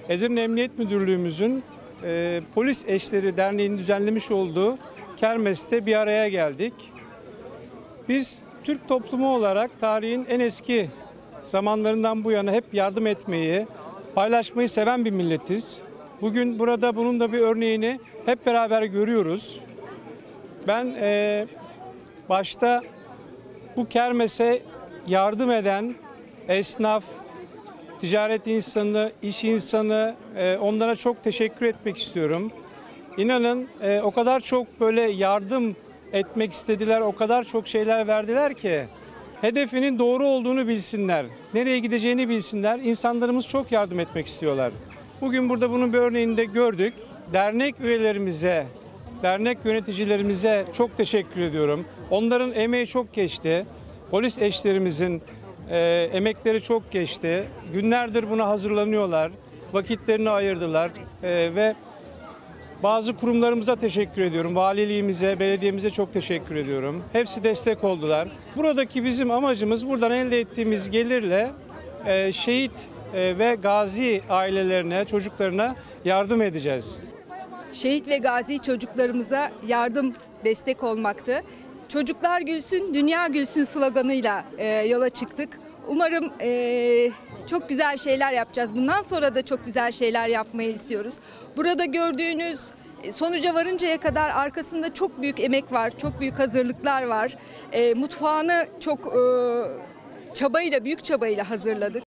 Edirne Emniyet Müdürlüğümüzün Polis Eşleri Derneği'nin düzenlemiş olduğu kermeste bir araya geldik. Biz Türk toplumu olarak tarihin en eski zamanlarından bu yana hep yardım etmeyi, paylaşmayı seven bir milletiz. Bugün burada bunun da bir örneğini hep beraber görüyoruz. Ben başta bu kermese yardım eden esnaf, ticaret insanı, iş insanı, onlara çok teşekkür etmek istiyorum. İnanın o kadar çok böyle yardım etmek istediler, o kadar çok şeyler verdiler ki hedefinin doğru olduğunu bilsinler, nereye gideceğini bilsinler. İnsanlarımız çok yardım etmek istiyorlar. Bugün burada bunun bir örneğini de gördük. Dernek üyelerimize, dernek yöneticilerimize çok teşekkür ediyorum. Onların emeği çok geçti. Polis eşlerimizin emekleri çok geçti. Günlerdir buna hazırlanıyorlar. Vakitlerini ayırdılar ve bazı kurumlarımıza teşekkür ediyorum. Valiliğimize, belediyemize çok teşekkür ediyorum. Hepsi destek oldular. Buradaki bizim amacımız buradan elde ettiğimiz gelirle şehit ve gazi ailelerine, çocuklarına yardım edeceğiz. Şehit ve gazi çocuklarımıza yardım, destek olmaktı. Çocuklar gülsün, dünya gülsün sloganıyla yola çıktık. Umarım çok güzel şeyler yapacağız. Bundan sonra da çok güzel şeyler yapmayı istiyoruz. Burada gördüğünüz sonuca varıncaya kadar arkasında çok büyük emek var, çok büyük hazırlıklar var. Mutfağını çok çabayla, büyük çabayla hazırladık.